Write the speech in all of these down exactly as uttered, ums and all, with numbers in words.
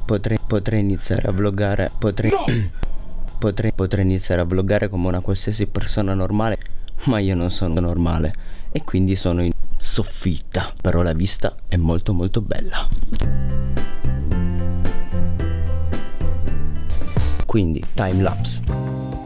potrei, potrei iniziare a vloggare. Potrei, no! potrei, potrei iniziare a vloggare come una qualsiasi persona normale, ma io non sono normale e quindi sono in soffitta. Però la vista è molto molto bella. Quindi time lapse.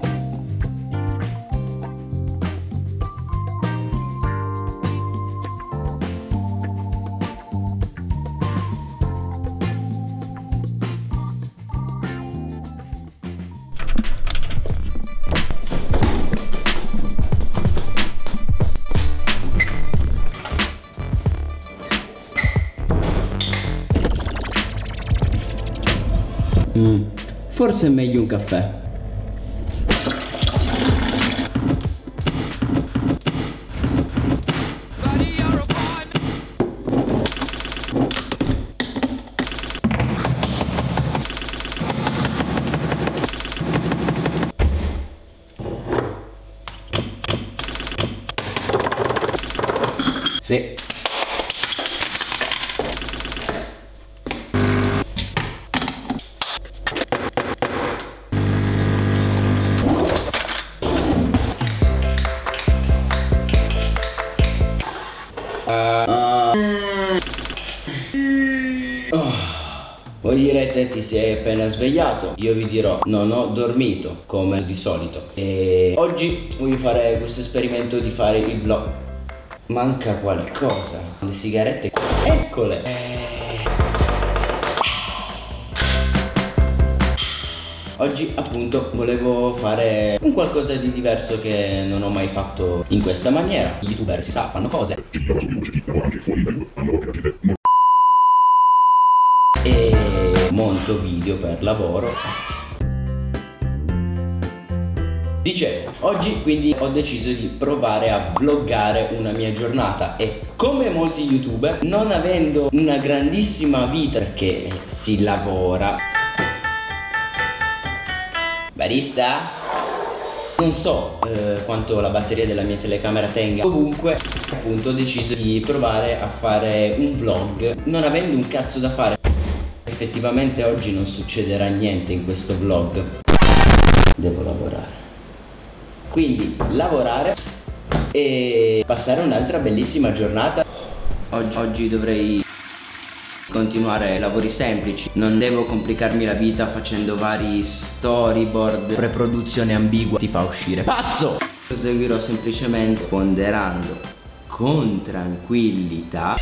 Mm, forse è meglio un caffè. Sì. Voi direte ti sei appena svegliato, io vi dirò non ho dormito come di solito. E oggi voglio fare questo esperimento di fare il vlog. Manca qualcosa. Le sigarette, eccole. E... oggi appunto volevo fare un qualcosa di diverso che non ho mai fatto in questa maniera. Gli youtuber si sa, fanno cose. E monto video per lavoro. Dicevo, oggi quindi ho deciso di provare a vloggare una mia giornata e come molti youtuber, non avendo una grandissima vita perché si lavora. Barista? Non so eh, quanto la batteria della mia telecamera tenga. Comunque appunto ho deciso di provare a fare un vlog non avendo un cazzo da fare. Effettivamente oggi non succederà niente in questo vlog. Devo lavorare. Quindi lavorare e passare un'altra bellissima giornata. Oggi, oggi dovrei continuare lavori semplici. Non devo complicarmi la vita facendo vari storyboard. Preproduzione ambigua ti fa uscire pazzo. Proseguirò semplicemente ponderando con tranquillità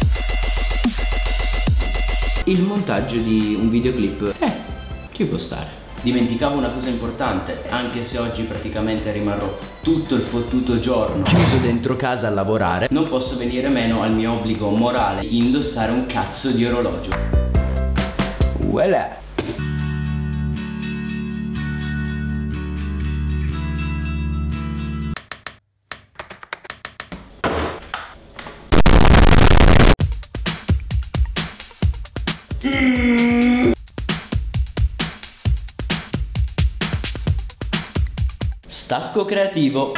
il montaggio di un videoclip. Eh, ci può stare. Dimenticavo una cosa importante, anche se oggi praticamente rimarrò tutto il fottuto giorno chiuso dentro casa a lavorare, non posso venire meno al mio obbligo morale di indossare un cazzo di orologio. Voilà. Mm. Stacco creativo.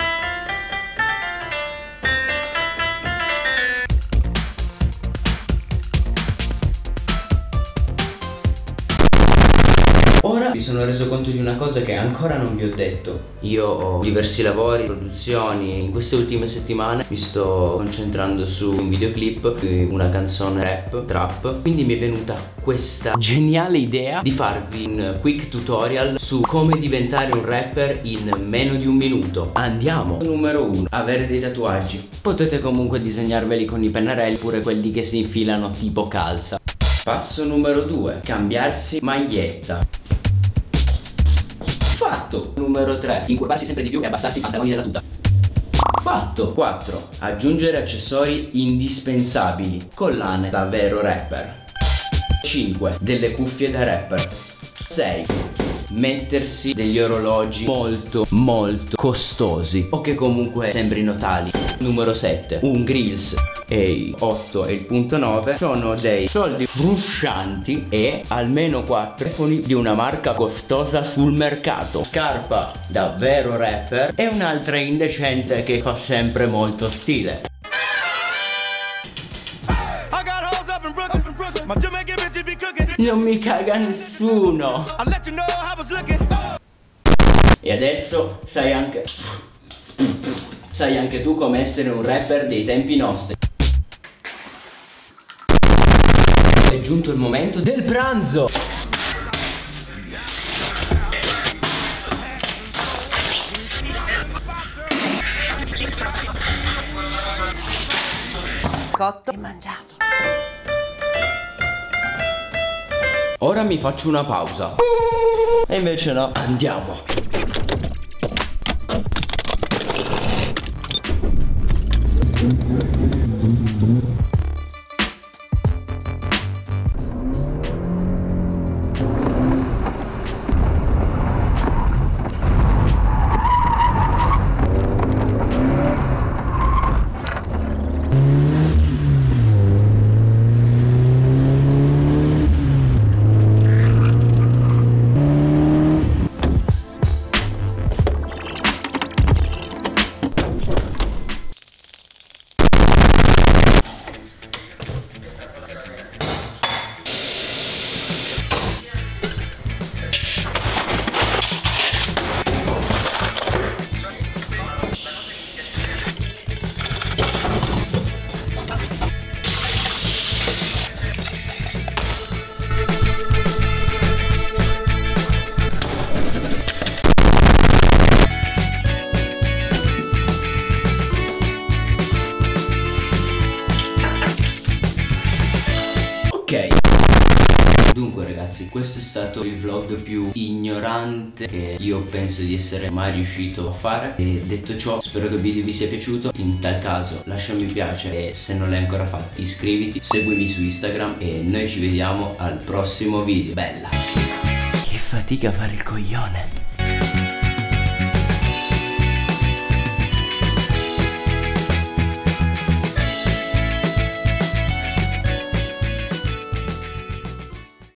Ora mi sono reso conto di una cosa che ancora non vi ho detto. Io ho diversi lavori, produzioni. In queste ultime settimane mi sto concentrando su un videoclip, una canzone rap, trap. Quindi mi è venuta questa geniale idea di farvi un quick tutorial su come diventare un rapper in meno di un minuto. Andiamo! Numero uno. Avere dei tatuaggi. Potete comunque disegnarveli con i pennarelli, pure quelli che si infilano tipo calza. Passo numero due. Cambiarsi maglietta. Fatto. Numero tre. Incurvarsi sempre di più e abbassarsi i pantaloni della tuta. Fatto. quattro. Aggiungere accessori indispensabili. Collane da vero rapper. cinque. Delle cuffie da rapper. sei. Mettersi degli orologi molto molto costosi o che comunque sembrino tali. Numero sette. Un grills. E otto e il punto nove sono dei soldi fruscianti e almeno quattro telefoni di una marca costosa sul mercato. Scarpa da vero rapper e un'altra indecente che fa sempre molto stile. My Jamaican bitches be cooking. Non mi caga nessuno. E adesso sai anche sai anche tu come essere un rapper dei tempi nostri. È giunto il momento del pranzo. Cotto e mangiato. Ora mi faccio una pausa. E invece no. Andiamo. Dunque ragazzi, questo è stato il vlog più ignorante che io penso di essere mai riuscito a fare. E detto ciò, spero che il video vi sia piaciuto. In tal caso lascia mi piace e se non l'hai ancora fatto iscriviti, seguimi su Instagram e noi ci vediamo al prossimo video. Bella! Che fatica fare il coglione.